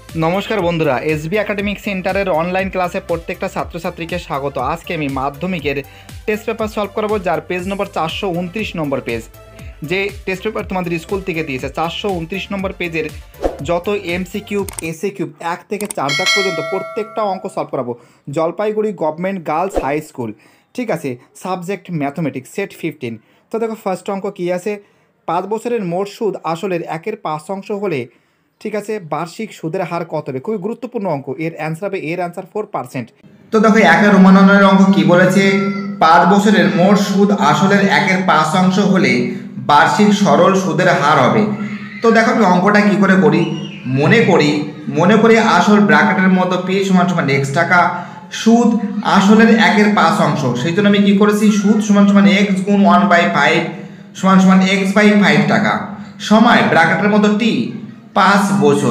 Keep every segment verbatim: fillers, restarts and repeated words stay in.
নমস্কার বন্ধুরা, SB academic সেন্টারের অনলাইন ক্লাসে প্রত্যেকটা ছাত্রছাত্রীকে স্বাগত। আজকে আমি মাধ্যমিকের টেস্ট পেপার সলভ করাবো, যার পেজ নম্বর চারশো উনত্রিশ নম্বর পেজ। যে টেস্ট পেপার তোমাদের স্কুল থেকে দিয়েছে চারশো উনত্রিশ নম্বর পেজের যত এমসি কিউব এসি কিউব এক থেকে চার দাগ পর্যন্ত প্রত্যেকটা অঙ্ক সলভ করাবো। Jalpaiguri government girls high school, ঠিক আছে, সাবজেক্ট ম্যাথমেটিক্স, সেট ফিফটিন। তো দেখো ফার্স্ট অঙ্ক কী আছে, পাঁচ বছরের মোট সুদ আসলের একের পাঁচ অংশ হলে, ঠিক আছে, বার্ষিক সুদের হার কত হবে? খুবই গুরুত্বপূর্ণ অঙ্ক। এর অ্যান্সার হবে, এর অ্যান্সার ফোর পার্সেন্ট। তো দেখো একের রোমাননের অঙ্ক কি বলেছে, পাঁচ বছরের মোট সুদ আসলের একের পাঁচ অংশ হলে বার্ষিক সরল সুদের হার হবে। তো দেখো আমি অঙ্কটা কি করে করি, মনে করি মনে করি আসল ব্র্যাকেটের মধ্যে পি সমান সমান এক্স টাকা, সুদ আসলের একের পাঁচ অংশ, সেই জন্য আমি কি করেছি, সুদ সমান সমান এক্স গুণ ওয়ান বাই ফাইভ সমান সমান এক্স বাই ফাইভ টাকা, সময় ব্র্যাকেটের মধ্যে টি পাঁচ বছর।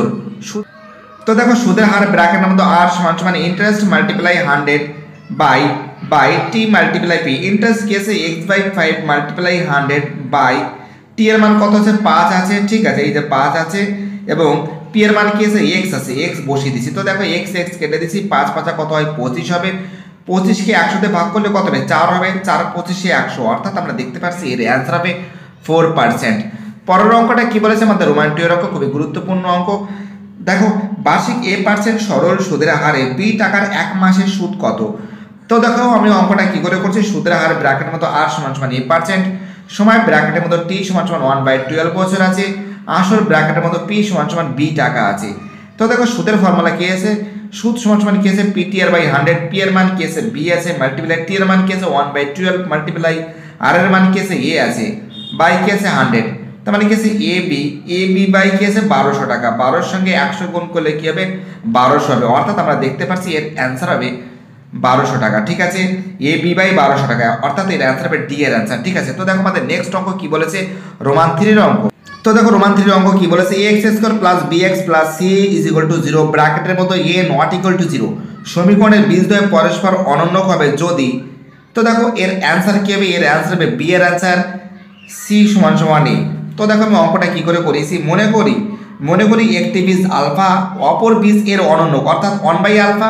তো দেখো সুদের হার ব্র্যাকেটের মধ্যে আর সমান সমান interest multiply hundred by by T multiply P. Interest কেসে X by five multiply hundred by T এর মান কত আছে, পাঁচ আছে, ঠিক আছে, এই যে পাঁচ আছে, এবং পি এর মান কেসে এক্স আছে, এক্স বসিয়ে দিছি। তো দেখো এক্স এক্স কেটে দিছি, পাঁচ পাঁচা কত হয়, পঁচিশ হবে। পঁচিশকে একশোতে ভাগ করলে কত হবে, চার হবে, চার পঁচিশে একশো, অর্থাৎ আমরা দেখতে পাচ্ছি এর অ্যান্সার হবে ফোর পার্সেন্ট। পরের অঙ্কটা কি বলেছে আমাদের, রোমান্টিক অঙ্ক, খুবই গুরুত্বপূর্ণ অঙ্ক। দেখো বার্ষিক এ পার্সেন্ট সরল সুদের হারে বি টাকার এক মাসের সুদ কত? তো দেখো আমি অঙ্কটা কি করে করছি, সুদের হার ব্র্যাকেটের মতো আর সমান সমান এ পার্সেন্ট, সময় ব্র্যাকেটের মতো টি সমান সমান ওয়ান বাই টুয়েলভ বছর আছে, আসল ব্র্যাকেটের মতো পি সমান সমান বি টাকা আছে। তো দেখো সুদের ফর্মুলা কি আছে, সুদ সমান সমান কি আছে, P T R by hundred, P এর মান কি আছে, বি আছে, মাল্টিপ্লাই টি এর মান কি আছে, one by twelve, multiply R এর মান কি আছে, এ আছে, বাই কি আছে হান্ড্রেড, তার মানে কি আছে A B, A B by কি আছে বারোশো টাকা, বারোর সঙ্গে একশো গুণ করলে কি হবে, বারোশো হবে, অর্থাৎ আমরা দেখতে পাচ্ছি এর অ্যান্সার হবে বারোশো টাকা, ঠিক আছে, এ বি বাই বারোশো টাকা, অর্থাৎ এর অ্যান্সার হবে ডি এর অ্যান্সার, ঠিক আছে। তো দেখো আমাদের নেক্সট অঙ্ক কি বলেছে, রোমান থ্রির অঙ্ক। তো দেখো রোমান থ্রির অঙ্ক কি বলেছে, A X square plus B X plus C is equal to zero, ব্র্যাকেটের মতো A not equal to zero, সমীকরণের বীজদ্বয় পরস্পর অনন্য হবে যদি। তো দেখো এর অ্যান্সার কি হবে, এর অ্যান্সার হবে বি এর অ্যান্সার, সি সমান সমান এ। তো দেখো আমি অঙ্কটা কি করে করেছি, মনে করি মনে করি একটি বীজ আলফা, অপর বীজ এর অনন্য, অর্থাৎ ওয়ান বাই আলফা।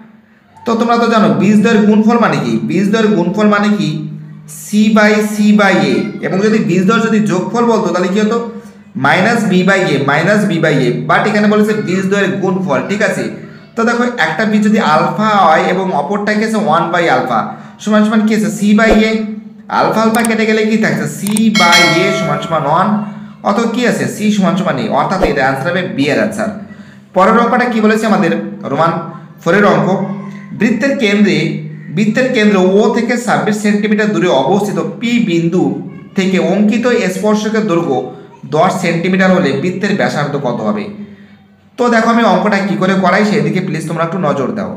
তো তোমরা তো জানো বীজদ্বয়ের গুণফল মানে কি, বীজদ্বয়ের গুণফল মানে কি C by C by A, এবং যদি বীজদ্বয় যদি যোগফল বলতো তাহলে কি হতো, minus B by A minus B by A, but এখানে বলেছে বীজদ্বয়ের গুণফল, ঠিক আছে। তো দেখো একটা বীজ যদি আলফা হয় এবং অপরটা কি আছে ওয়ান বাই আলফা সমান সমান কি আছে C by A, alpha alpha কেটে গেলে কি থাকছে, সি বাই এ সমান সমান ওয়ান, অত কি আছে সি সমান সমান এ, অর্থাৎ এর অ্যান্সার হবে বি এর অ্যান্সার। পরের অঙ্কটা কি বলেছে আমাদের, রোমান ফোরের অঙ্ক। বৃত্তের কেন্দ্রে বৃত্তের কেন্দ্র ও থেকে ছাব্বিশ সেন্টিমিটার দূরে অবস্থিত পি বিন্দু থেকে অঙ্কিত স্পর্শকের দৈর্ঘ্য দশ সেন্টিমিটার হলে বৃত্তের ব্যাসার্ধ কত হবে? তো দেখো আমি অঙ্কটা কি করে করাই সেদিকে প্লিজ তোমরা একটু নজর দাও।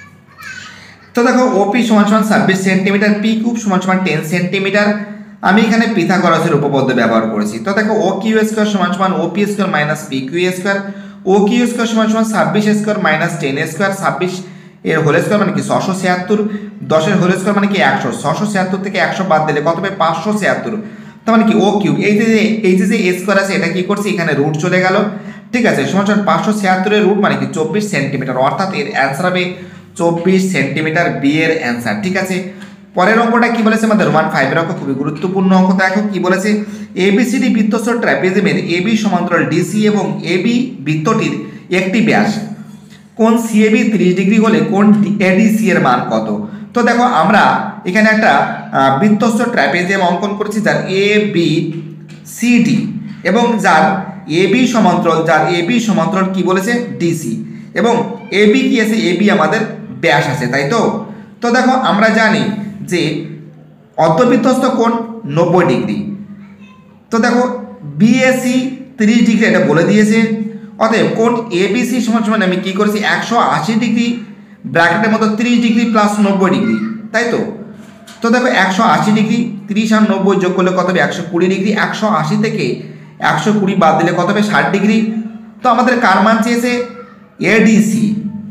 তো দেখো ওপি সমান সমান ছাব্বিশ সেন্টিমিটার, পি কিউব সমান সমান টেন সেন্টিমিটার, আমি এখানে পিথাগোরাসের উপপাদ্য ব্যবহার করেছি। তো দেখো ও কিউ স্কোয়ার সমান সমান OP square minus P Q square, O Q square সমান সমান ছাব্বিশ স্কোয়ার মাইনাস টেন স্কোয়ার, ছাব্বিশ এর হোল স্কোয়ার মানে কি ছশো ছিয়াত্তর, দশের হোল স্কোয়ার মানে কি একশো, ছশো ছিয়াত্তর থেকে একশো বাদ দিলে কত হবে, পাঁচশো ছিয়াত্তর, তার মানে কি ও কিউব, এই যে এই যে এ স্কোয়ার আছে এটা কি করছি, এখানে রুট চলে গেল, ঠিক আছে, সমান সমান পাঁচশো ছিয়াত্তরের রুট মানে কি চব্বিশ সেন্টিমিটার, অর্থাৎ এর অ্যান্সার হবে চব্বিশ সেন্টিমিটার, বি এর অ্যান্সার, ঠিক আছে। পরের অঙ্কটা কি বলেছে আমাদের, রোমান ফাইভের অঙ্ক, খুবই গুরুত্বপূর্ণ অঙ্ক। দেখো কি বলেছে, এবিসিডি বৃত্তস্থ ট্র্যাপিজিয়ামের এবি সমান্তরাল ডিসি এবং এবি বৃত্তটির একটি ব্যাস, কোণ সিএবি ত্রিশ ডিগ্রি হলে কোণ এডিসি এর মান কত? তো দেখো আমরা এখানে একটা বৃত্তস্থ ট্র্যাপিজিয়াম অঙ্কন করেছি যার এ বি সি ডি এবং যার এবি সমান্তরাল, যার এবি সমান্তরাল কি বলেছে ডিসি, এবং এবি কি আছে, এবি আমাদের ব্যাস আছে, তাই তো। তো দেখো আমরা জানি যে অর্ধবৃত্তস্থ কোণ নব্বই ডিগ্রি, তো দেখো বিএসি ত্রিশ ডিগ্রি এটা বলে দিয়েছে, অতএব কোণ এবিসি সমান সমান আমি কি করেছি একশো আশি ডিগ্রি, ব্র্যাকেটের মতো ত্রিশ ডিগ্রি প্লাস নব্বই ডিগ্রি, তাই তো। তো দেখো একশো আশি ডিগ্রি, তিরিশ আর নব্বই যোগ করলে কত হবে, একশো কুড়ি ডিগ্রি, একশো আশি থেকে একশো কুড়ি বাদ দিলে কত হবে, ষাট ডিগ্রি। তো আমাদের কার মান চেয়েছে, এডিসি,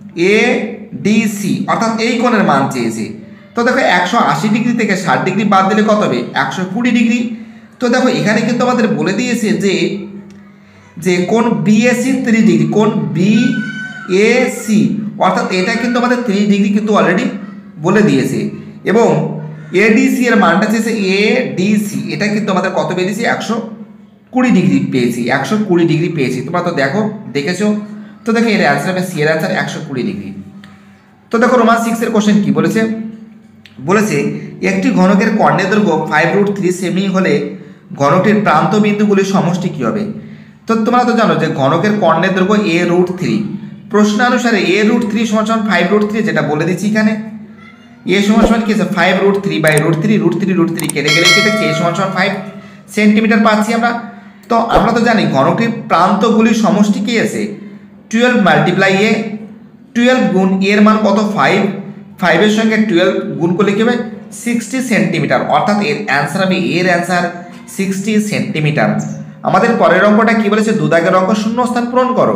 এডিসি অর্থাৎ এই কোণের মান চেয়েছে। তো দেখো একশো আশি ডিগ্রি থেকে ষাট ডিগ্রি বাদ দিলে কত হবে, একশো কুড়ি ডিগ্রি। তো দেখো এখানে কিন্তু আমাদের বলে দিয়েছে যে যে কোণ বিএসি ত্রিশ ডিগ্রি, কোণ বি এ সি, অর্থাৎ এটা কিন্তু আমাদের তিরিশ ডিগ্রি কিন্তু অলরেডি বলে দিয়েছে। এবং এডিসি এর মানটা চেয়েছে এডিসি, এটা কিন্তু আমাদের কত পেয়েছি, একশো কুড়ি ডিগ্রি পেয়েছি, একশো কুড়ি ডিগ্রি পেয়েছি। তোমরা তো দেখো দেখেছো। তো দেখো এর অ্যান্সার হবে সি এর অ্যান্সার একশো কুড়ি ডিগ্রি। তো দেখো রোমান সিক্সের কোশ্চেন কি বলেছে, বলেছে একটি ঘনকের কর্ণের দৈর্ঘ্য ফাইভ রুট থ্রি সেমি হলে ঘনকটির প্রান্ত বিন্দুগুলির সমষ্টি কী হবে। তো তোমরা তো জানো যে ঘনকের কর্ণের দৈর্ঘ্য এ রুট থ্রি, প্রশ্নানুসারে এ রুট থ্রি সমান সমান ফাইভ রুট থ্রি, যেটা বলে দিচ্ছি এখানে এ সমান সমান কি আছে five root three by root three, root three root three কেটে গেলে কেটে এ সমান সমান ফাইভ সেন্টিমিটার পাচ্ছি আমরা। তো আমরা তো জানি ঘনকটির প্রান্তগুলির সমষ্টি কি আছে টুয়েলভ মাল্টিপ্লাই এ, টুয়েলভ গুণ এর মান কত ফাইভ, ফাইভের সঙ্গে টুয়েলভ গুণ করলে কি হবে সিক্সটি সেন্টিমিটার, অর্থাৎ এর অ্যান্সার হবে এর অ্যান্সার সিক্সটি সেন্টিমিটার। আমাদের পরের অঙ্কটা কি বলেছে, দুদাগের অঙ্ক শূন্যস্থান পূরণ করো।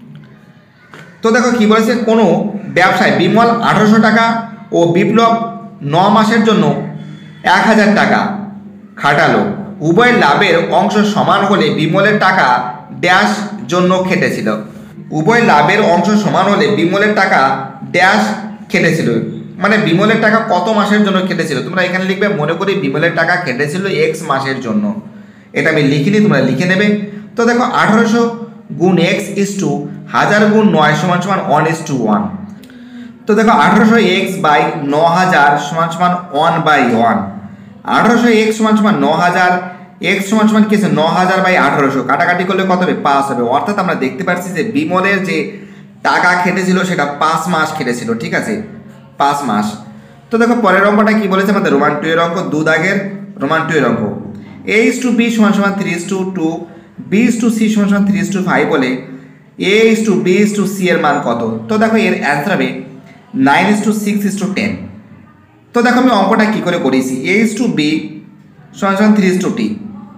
তো দেখো কি বলেছে, কোনো ব্যবসায় বিমল আঠারোশো টাকা ও বিপ্লব ন মাসের জন্য এক হাজার টাকা খাটালো, উভয় লাভের অংশ সমান হলে বিমলের টাকা ড্যাশ জন্য খেটেছিল। উভয় লাভের অংশ সমান হলে বিমলের টাকা ড্যাশ খেটেছিল, মানে বিমলের টাকা কত মাসের জন্য খেটেছিল। তোমরা এখানে লিখবে মনে করি বিমলের টাকা খেটেছিল এক্স মাসের জন্য, এটা আমি লিখিনি, তোমরা লিখে নেবে। তো দেখো আঠারোশো গুণ এক্স ইস টু হাজার গুণ নয় সমান সমান ওয়ান ইস টু ওয়ান। তো দেখো আঠারোশো এক্স বাই ন হাজার সমান সমান ওয়ান বাই ওয়ান, আঠারোশো এক্স সমান সমান ন হাজার, এক্স সমান সমান কি আছে ন হাজার বাই আঠারোশো, কাটাকাটি করলে কত হবে পাঁচ হবে। অর্থাৎ আমরা দেখতে পাচ্ছি যে বিমলের যে টাকা খেটেছিল সেটা পাঁচ মাস খেটেছিল, ঠিক আছে পাঁচ মাস। তো দেখো পরের অঙ্কটা কি বলেছে আমাদের রোমান টু এর অঙ্ক, দু দাগের রোমান টু এর অঙ্ক, এ ইস টু বি সমান সমান three is two two, B is to C সমান সমান three is to two five A is to B is to C এর মান কত। তো দেখো এর অ্যান্সার হবে nine is to six is to ten. তো দেখো আমি অঙ্কটা কী করে করেছি, এ ইস টু বি সমান সমান three is to T,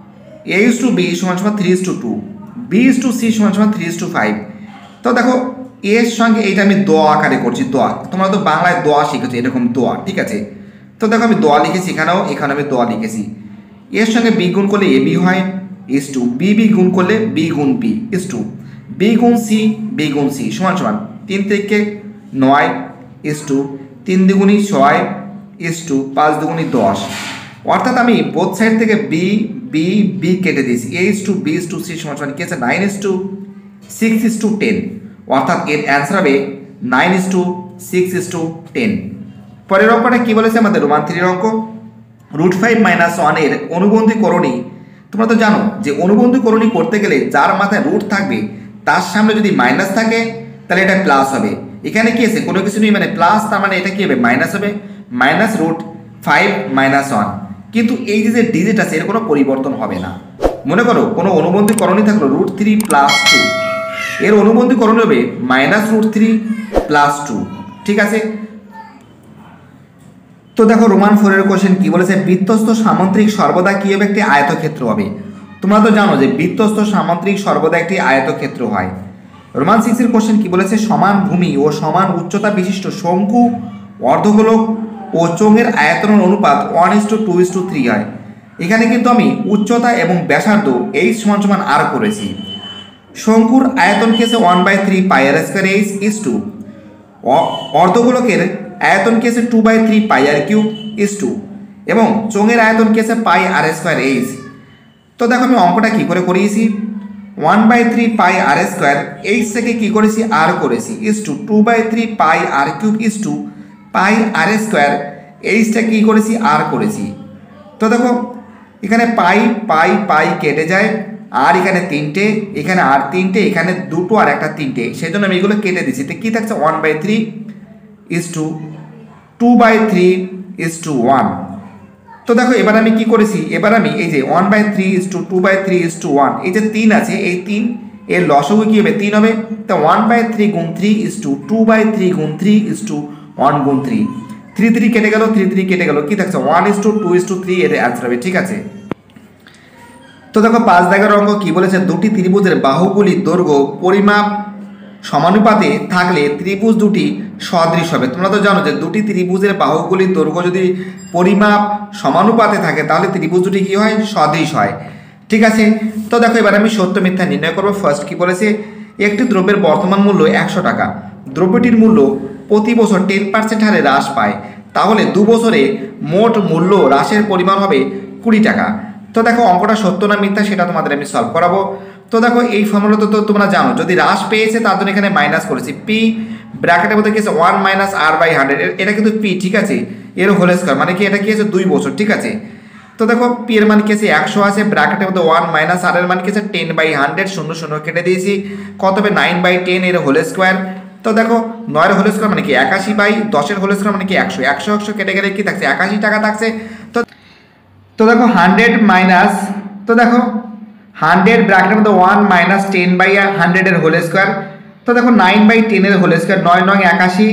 A is to B সমান সমান three is two two, B is to C সমান সমান থ্রি ইস টু ফাইভ। তো দেখো এর সঙ্গে এইটা আমি দোয়া আকারে করছি, দোয়া, তোমরা তো বাংলায় দোয়া শিখেছো এরকম দোয়া, ঠিক আছে। তো দেখো আমি দোয়া লিখেছি এখানেও, এখানে আমি দোয়া লিখেছি। এর সঙ্গে বি গুণ করলে এ বি হয় ইস টু, বি বি গুণ করলে বি গুণ বি ইস টু, বি গুণ সি বি গুণ সি সমান সমান তিন থেকে নয় ইস টু তিন দুগুণি ছয় ইস টু পাঁচ দুগুণি দশ। অর্থাৎ আমি বোথ সাইড থেকে বি বি বি কেটে দিয়েছি, A is to B is to C সমান সমান কি আছে nine is to six is to ten, অর্থাৎ এর অ্যান্সার হবে nine is to six is to ten. পরের অঙ্কটা কী বলেছে আমাদের রোমান থ্রির অঙ্ক, রুট ফাইভ মাইনাস ওয়ানের অনুবন্ধীকরণী। তোমরা তো জানো যে অনুবন্ধীকরণী করতে গেলে যার মাথায় রুট থাকবে তার সামনে যদি মাইনাস থাকে তাহলে এটা প্লাস হবে। এখানে কি আছে কোনো কিছু নেই, মানে প্লাস, তার মানে এটা কি হবে মাইনাস হবে, minus root five minus one. কিন্তু এই যে যে ডিজিট আছে এর কোনো পরিবর্তন হবে না। মনে করো কোনো অনুবন্ধীকরণী থাকলো রুট থ্রি প্লাস টু, এর অনুবন্ধীকরণ হবে minus root three plus two, ঠিক আছে। তো দেখো রোমান ফোরের কোশ্চেন কি বলেছে, বৃত্তস্থ সামুদ্রিক সর্বদা কি হবে একটি আয়তক্ষেত্র হবে। তোমরা তো জানো যে বৃত্তস্থ সামুদ্রিক সর্বদা একটি আয়তক্ষেত্র হয়। রোমান সিক্সের কোশ্চেন কি বলেছে, সমান ভূমি ও সমান উচ্চতা বিশিষ্ট শঙ্কু, অর্ধগোলক ও চোঙের আয়তনের অনুপাত one is two two is to to হয়। এখানে কিন্তু আমি উচ্চতা এবং ব্যাসার্ধ এইচ সমান সমান আর করেছি। শঙ্কুর আয়তন কি আছে one by three pi R square H is to, অর্ধগোলকের আয়তন কি আছে two by three pi R cube is to, এবং চোঙের আয়তন কি আছে পাই আর স্কোয়ার এইচ। তো দেখো আমি অঙ্কটা কী করে করিয়েছি, one by three pi R square h থেকে কী করেছি আর করেছি is two two by three pi R cube is two pi R square এইচটা কী করেছি আর করেছি। তো দেখো এখানে পাই পাই পাই কেটে যায়, আর এখানে তিনটে, এখানে আর তিনটে, এখানে দুটো আর একটা তিনটে, সেই জন্য আমি এগুলো কেটে দিচ্ছি। তো কী থাকছে one by three is two two by three is to one. তো দেখো এবার আমি কি করেছি, এবার আমি এই যে one by three is two two by three is to one, এই যে তিন আছে এই তিন এর লসগু কী হবে তিন হবে। তো ওয়ান বাই থ্রি গুণ three is two two by three গুণ থ্রি ইস টু ওয়ান গুণ থ্রি, থ্রি থ্রি কেটে গেল, থ্রি থ্রি কেটে গেল, কী থাকছে one is two two is to three, এর অ্যান্সার হবে, ঠিক আছে। তো দেখো পাঁচ দাগের অঙ্ক কি বলেছে, দুটি ত্রিভুজের বাহুগুলির দৈর্ঘ্য পরিমাপ সমানুপাতে থাকলে ত্রিভুজ দুটি সদৃশ হবে। তোমরা তো জানো যে দুটি ত্রিভুজের বাহুগুলির দৈর্ঘ্য যদি পরিমাপ সমানুপাতে থাকে তাহলে ত্রিভুজ দুটি কী হয় সদৃশ হয়, ঠিক আছে। তো দেখো এবার আমি সত্য মিথ্যা নির্ণয় করবো। ফার্স্ট কি বলেছে, একটি দ্রব্যের বর্তমান মূল্য একশো টাকা, দ্রব্যটির মূল্য প্রতি বছর টেন পার্সেন্ট হারে হ্রাস পায়, তাহলে দু বছরে মোট মূল্য হ্রাসের পরিমাণ হবে কুড়ি টাকা। তো দেখো অঙ্কটা সত্য না মিথ্যা সেটা তোমাদের আমি সলভ করাবো। তো দেখো এই ফর্মুলা তো তোমরা জানো, যদি হ্রাস পেয়েছে তার জন্য এখানে মাইনাস করেছি, পি ব্র্যাকেটের মধ্যে কি আছে one minus R by hundred, এটা কিন্তু পি, ঠিক আছে, এর হোল স্কয়ার মানে কি এটা কি আছে দুই বছর, ঠিক আছে। তো দেখো পি এর মান কি আছে একশো আছে, ব্র্যাকেটের মধ্যে ওয়ান মাইনাস আর এর মান কি আছে টেন বাই হান্ড্রেড, শূন্য শূন্য কেটে দিয়েছি, কত হবে নাইন বাই টেন এর হোল স্কোয়ার। তো দেখো নয়ের হোল স্কোয়ার মানে কি একাশি বাই দশের হোল স্কোয়ার মানে কি একশো, একশো একশো কেটে গেলে কি থাকছে একাশি টাকা থাকছে। তো তো দেখো হান্ড্রেড মাইনাস, তো দেখো হান্ড্রেড ব্র্যাকেটের মধ্যে ওয়ান মাইনাস টেন বাই হান্ড্রেডের হোল স্কোয়ার। তো দেখো নাইন বাই টেনের হোল স্কোয়ার, নয় নয় একাশি,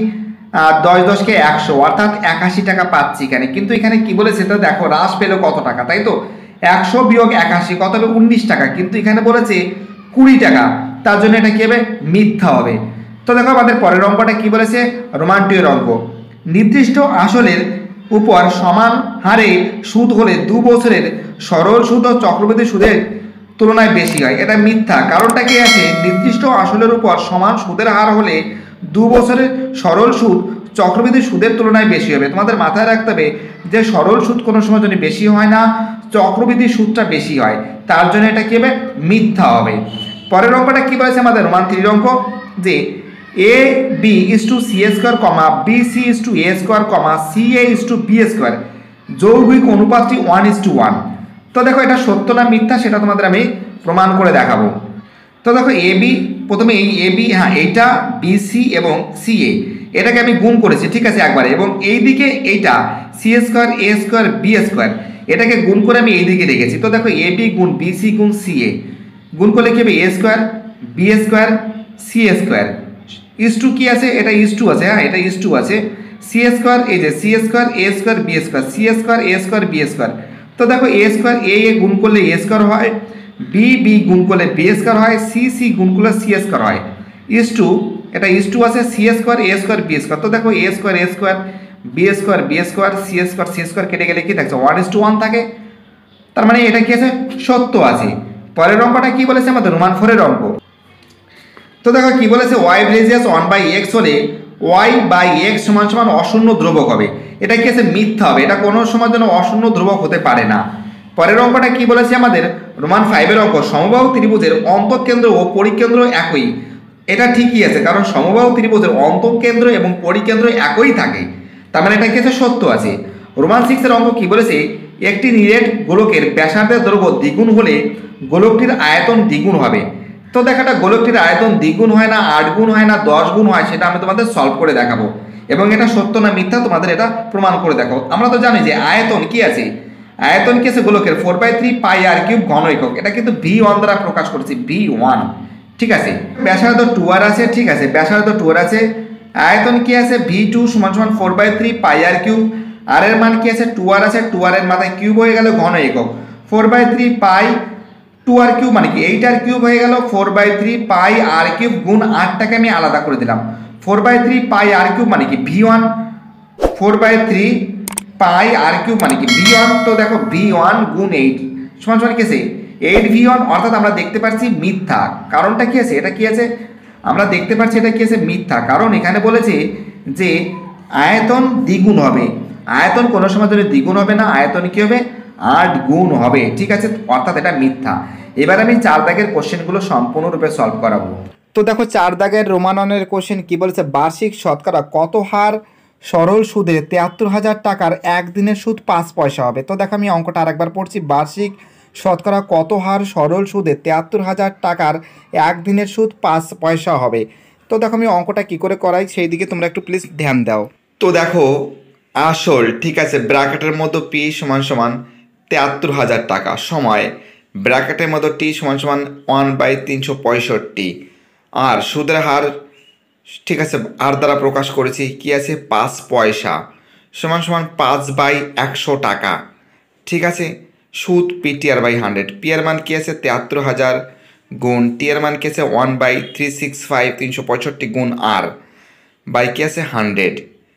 দশ দশকে একশো, অর্থাৎ একাশি টাকা পাচ্ছি এখানে। কিন্তু এখানে কি বলেছে তো দেখো হ্রাস পেলো কত টাকা, তাই তো একশো বিয়োগ একাশি কত হবে উনিশ টাকা, কিন্তু এখানে বলেছে কুড়ি টাকা, তার জন্য এটা কি হবে মিথ্যা হবে। তো দেখো আমাদের পরের অঙ্কটা কি বলেছে, রোমান টু এর অঙ্ক, নির্দিষ্ট আসলের উপর সমান হারে সুদ হলে দু বছরের সরল সুদ ও চক্রবৃদ্ধি সুদের তুলনায় বেশি হয়, এটা মিথ্যা। কারণটা কি আছে, নির্দিষ্ট আসলের উপর সমান সুদের হার হলে দু বছরের সরল সুদ চক্রবৃদ্ধি সুদের তুলনায় বেশি হবে। তোমাদের মাথায় রাখতে হবে যে সরল সুদ কোনো সময় যদি বেশি হয় না, চক্রবৃদ্ধি সুদটা বেশি হয়, তার জন্য এটা কি হবে মিথ্যা হবে। পরের অঙ্কটা কি বলেছে আমাদের রোমান থ্রির অঙ্ক, যে A B is to C square comma B C is to A square comma C A is to B square, যৌগিক অনুপাতটি ওয়ান ইস টু ওয়ান। তো দেখো এটা সত্য না মিথ্যা সেটা তোমাদের আমি প্রমাণ করে দেখাবো। তো দেখো এ বি, প্রথমে এই এ বি, হ্যাঁ এইটা বি সি এবং সি এ, এটাকে আমি গুণ করেছি, ঠিক আছে একবারে, এবং এই দিকে এইটা C square A square B square, এটাকে গুণ করে আমি এই দিকে রেখেছি। তো দেখো এ বি গুণ বি সি গুণ সি এ, গুণ করলে কি হবে A square B square C square, is to কি আছে এটা ইস টু আছে, হ্যাঁ এটা ইস টু আছে, সি স্কোয়ার এই যে C square A square B square, C square A square B square. তো দেখো এ স্কোয়ার এ এ গুণ করলে এ স্কোয়ার হয়, বি বি গুণ করলে বি স্কোয়ার হয়, সি সি গুণ করলে সি স্কোয়ার হয়, ইস টু এটা ইস টু আছে, C square A square B square. তো দেখো A square A square B square B square C square C square কেটে গেলে কি থাকছে ওয়ান ইস টু ওয়ান থাকে, তার মানে এটা কি আছে সত্য আছে। পরের অঙ্কটা কি বলেছে আমাদের রোমান ফোরের অঙ্ক। তো দেখো কি বলেছে ওয়াই রেজিয়াস ওয়ান বাই এক্স হলে ওয়াই বাই এক্স সমান সমান অশূন্য ধ্রুবক হবে, এটা কি আছে মিথ্যা হবে, এটা কোনো সময় যেন অশূন্য ধ্রুবক হতে পারে না। পরের অঙ্কটা কি বলেছে আমাদের রোমান ফাইভের অঙ্ক, সমবাহু ত্রিভুজের অন্তঃকেন্দ্র ও পরিকেন্দ্র একই, এটা ঠিকই আছে, কারণ সমবাহু ত্রিভুজের অন্তঃকেন্দ্র এবং পরিকেন্দ্র একই থাকে, তার মানে এটা কি আছে সত্য আছে। রোমান সিক্সের অঙ্ক কি বলেছে, একটি নিরেট গোলকের ব্যাসার্ধের দৈর্ঘ্য দ্বিগুণ হলে গোলকটির আয়তন দ্বিগুণ হবে। তো দেখাটা গোলকটির আয়তন দ্বিগুণ হয় না আট গুণ হয় না দশ গুণ হয়, সেটা আমি তোমাদের সলভ করে দেখাবো, এবং এটা সত্য না মিথ্যা তোমাদের এটা প্রমাণ করে দেখাবো। আমরা তো জানি যে আয়তন কি আছে, আয়তন কি আছে গোলকের four by three pi R cube ঘন একক, এটা কিন্তু ভি ওয়ান দ্বারা প্রকাশ করেছি, ভি ওয়ান, ঠিক আছে। ব্যাসার্ধ টু আর আছে, ঠিক আছে ব্যাসার্ধ টু আর আছে, আয়তন কি আছে ভি টু সমান সমান four by three pi R cube, R এর মান কি আছে টু আর আছে, টু আর এর মাথায় কিউব হয়ে গেল ঘন একক, four by three pi two R cube মানে কি এইট আর কিউব হয়ে গেল, four by three pi R cube গুণ আটটাকে আমি আলাদা করে দিলাম, four by three pi R cube মানে কি V one, four by three pi R cube মানে কি ভি ওয়ান। তো দেখো ভি ওয়ান গুণ এইট সমান সমান কি আছে এইট ভি ওয়ান, অর্থাৎ আমরা দেখতে পাচ্ছি মিথ্যা। কারণটা কি আছে, এটা কি আছে আমরা দেখতে পাচ্ছি এটা কি আছে মিথ্যা, কারণ এখানে বলেছে যে আয়তন দ্বিগুণ হবে, আয়তন কোনো সময় ধরে দ্বিগুণ হবে না, আয়তন কি হবে আট গুণ হবে, ঠিক আছে, অর্থাৎ এটা মিথ্যা। এবার আমি চার দাগের কোশ্চেনগুলো সম্পূর্ণরূপে সলভ করাবো। তো দেখো চার দাগের রোমাননের কোশ্চেন কি বলেছে, বার্ষিক শতকরা কত হার সরল সুদে তেয়াত্তর হাজার টাকার একদিনের সুদ পাঁচ পয়সা হবে। তো দেখো আমি অঙ্কটা আরেকবার পড়ছি, বার্ষিক শতকরা কত হার সরল সুদে তেয়াত্তর হাজার টাকার একদিনের সুদ পাঁচ পয়সা হবে। তো দেখো আমি অঙ্কটা কি করে করাই সেই দিকে তোমরা একটু প্লিজ ধ্যান দাও। তো দেখো আসল, ঠিক আছে, ব্র্যাকেটের মধ্যে পি সমান সমান তেয়াত্তর হাজার টাকা, সময় ব্র্যাকেটের মধ্যে টি সমান সমান ওয়ান বাই তিনশো পঁয়ষট্টি, আর সুদের হার ঠিক আছে আর দ্বারা প্রকাশ করেছি কি আছে পাঁচ পয়সা, সমান সমান পাঁচ বাই একশো টাকা, ঠিক আছে। সুদ P T R by hundred, P এর মান কি আছে তেয়াত্তর হাজার গুণ টি এর মান কি আছে one by three six five তিনশো পঁয়ষট্টি গুণ আর বাই কি আছে হান্ড্রেড।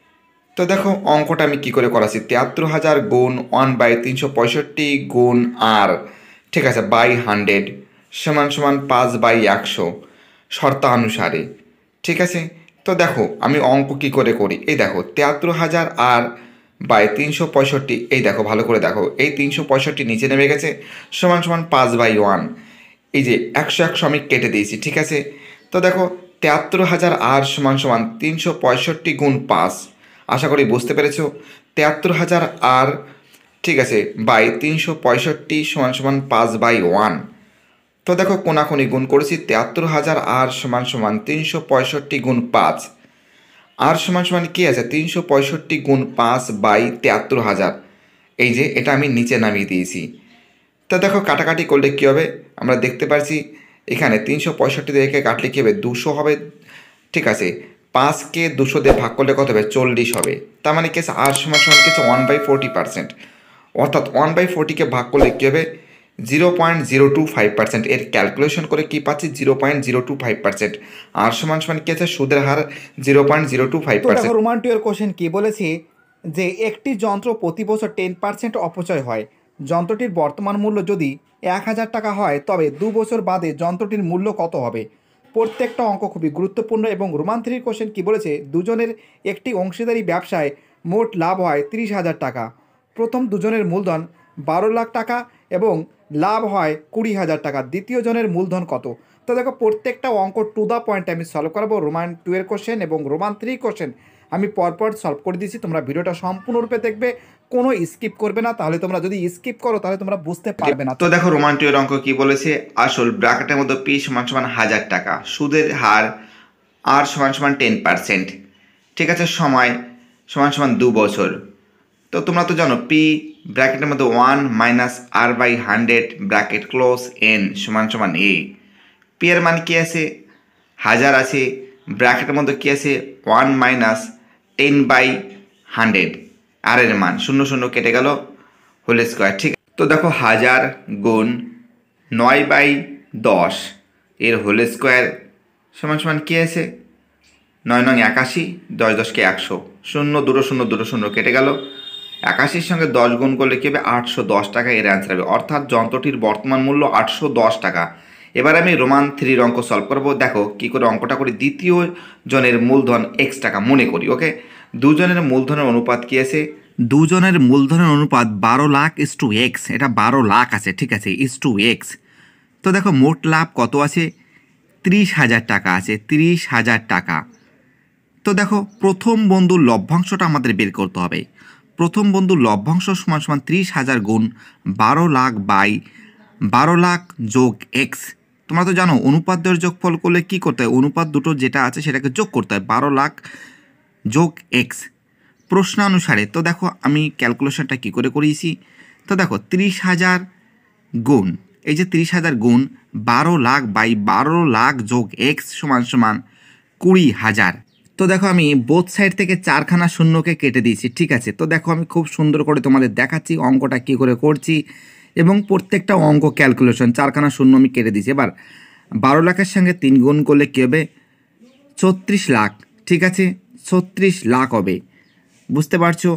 তো দেখো অঙ্কটা আমি কি করে করাছি, তেয়াত্তর হাজার গুণ ওয়ান বাই তিনশো পঁয়ষট্টি গুণ আর, ঠিক আছে, বাই হান্ড্রেড সমান সমান পাঁচ বাই একশো, শর্তানুসারে। ঠিক আছে, তো দেখো আমি অঙ্ক কী করে করি। এই দেখো তিয়াত্তর হাজার আর বাই তিনশো পঁয়ষট্টি, এই দেখো ভালো করে দেখো, এই তিনশো পঁয়ষট্টি নিচে নেমে গেছে, সমান সমান পাঁচ বাই ওয়ান। এই যে একশো একশো আমি কেটে দিয়েছি। ঠিক আছে, তো দেখো তিয়াত্তর হাজার আর সমান সমান তিনশো পঁয়ষট্টি গুণ পাঁচ। আশা করি বুঝতে পেরেছো। তিয়াত্তর হাজার আর, ঠিক আছে, বাই তিনশো পঁয়ষট্টি সমান সমান পাঁচ বাই ওয়ান। তো দেখো কোনাকুনি গুণ করেছি, তিয়াত্তর হাজার আর সমান সমান তিনশো পঁয়ষট্টি গুণ পাঁচ, আর সমান সমান কী আছে তিনশো পঁয়ষট্টি গুণ পাঁচ বাই তিয়াত্তর হাজার। এই যে এটা আমি নিচে নামিয়ে দিয়েছি। তো দেখো কাটাকাটি করলে কী হবে, আমরা দেখতে পাচ্ছি এখানে তিনশো পঁয়ষট্টি থেকে কাটলে কী হবে, দুশো হবে। ঠিক আছে, পাঁচকে দুশো দিয়ে ভাগ করলে কত হবে, চল্লিশ হবে। তার মানে কি আছে, আর সমান সমান কি আছে, ওয়ান বাই ফোরটি পার্সেন্ট। অর্থাৎ ওয়ান বাই ফোরটিকে ভাগ করলে কী হবে, zero point zero two five percent. এর ক্যালকুলেশন করে কী পাচ্ছি, zero point zero two five percent. আর সমান সমান কী আছে, সুদের হার zero point zero two five তো পার্সেন্ট। দেখো রোমান টু এর কোশ্চেন কী বলেছে, যে একটি যন্ত্র প্রতি বছর টেন পার্সেন্ট অপচয় হয়। যন্ত্রটির বর্তমান মূল্য যদি এক হাজার টাকা হয়, তবে দু বছর বাদে যন্ত্রটির মূল্য কত হবে। প্রত্যেকটা অঙ্ক খুবই গুরুত্বপূর্ণ। এবং রোমান থ্রির কোশ্চেন কী বলেছে, দুজনের একটি অংশীদারি ব্যবসায় মোট লাভ হয় তিরিশ হাজার টাকা। প্রথম দুজনের মূলধন বারো লাখ টাকা এবং লাভ হয় কুড়ি হাজার টাকা। দ্বিতীয় জনের মূলধন কত। তো দেখো প্রত্যেকটা অঙ্ক টু দ্য পয়েন্ট আমি সলভ করাবো। রোমান টু এর কোশ্চেন এবং রোমান থ্রি কোশ্চেন আমি পরপর সলভ করে দিয়েছি। তোমরা ভিডিওটা সম্পূর্ণরূপে দেখবে, কোনো স্কিপ করবে না, তাহলে তোমরা যদি স্কিপ করো তাহলে তোমরা বুঝতে পারবে না। তো দেখো রোমান টু এর অঙ্ক কি বলেছে, আসল ব্র্যাকেটের মধ্যে পি সমান সমান হাজার টাকা, সুদের হার আর সমান সমান টেন পার্সেন্ট। ঠিক আছে, সময় সমান সমান দু বছর। তো তোমরা তো জানো পি ব্র্যাকেটের মধ্যে one minus R by hundred bracket close N সমান সমান এ। পি এর মান কী আছে, হাজার আছে, ব্র্যাকেটের মধ্যে কী আছে, one minus ten by hundred. আর এর মান শূন্য শূন্য কেটে গেল, হোল স্কোয়ার। ঠিক, তো দেখো হাজার গুণ নয় বাই দশ এর হোল স্কোয়ার সমান সমান কী আছে, নয় নয় একাশি, দশ দশকে একশো, শূন্য দুটো শূন্য দুটো শূন্য কেটে গেল। একাশির সঙ্গে দশ গুণ করলে কী হবে, আটশো দশ টাকা এর অ্যান্সার হবে। অর্থাৎ যন্ত্রটির বর্তমান মূল্য আটশো দশ টাকা। এবার আমি রোমান থ্রির অঙ্ক সলভ করবো। দেখো কী করে অঙ্কটা করি। দ্বিতীয় জনের মূলধন এক্স টাকা মনে করি। ওকে, দুজনের মূলধনের অনুপাত কী আছে, দুজনের মূলধনের অনুপাত বারো লাখ ইস টু এক্স। এটা বারো লাখ আছে, ঠিক আছে, ইস টু এক্স। তো দেখো মোট লাভ কত আছে, ত্রিশ হাজার টাকা আছে, ত্রিশ হাজার টাকা। তো দেখো প্রথম বন্ধুর লভ্যাংশটা আমাদের বের করতে হবে। প্রথম বন্ধুর লভ্যাংশ সমান সমান ত্রিশ হাজার গুণ বারো লাখ বাই বারো লাখ যোগ এক্স। তোমরা তো জানো অনুপাত দ্বয়ের যোগফল করলে কী করতে হয়, অনুপাত দুটো যেটা আছে সেটাকে যোগ করতে হয়, বারো লাখ যোগ এক্স প্রশ্নানুসারে। তো দেখো আমি ক্যালকুলেশনটা কী করে করিয়েছি। তো দেখো ত্রিশ হাজার গুণ, এই যে ত্রিশ হাজার গুণ বারো লাখ বাই বারো লাখ যোগ এক্স সমান সমান কুড়ি হাজার। তো দেখো আমি বোথ সাইড থেকে চারখানা শূন্যকে কেটে দিয়েছি। ঠিক আছে, তো দেখো আমি খুব সুন্দর করে তোমাদের দেখাচ্ছি অঙ্কটা কী করে করছি এবং প্রত্যেকটা অঙ্ক ক্যালকুলেশন, চারখানা শূন্য আমি কেটে দিয়েছি। এবার বারো লাখের সঙ্গে তিন গুণ করলে কী হবে, ছত্রিশ লাখ। ঠিক আছে, ছত্রিশ লাখ হবে, বুঝতে পারছো,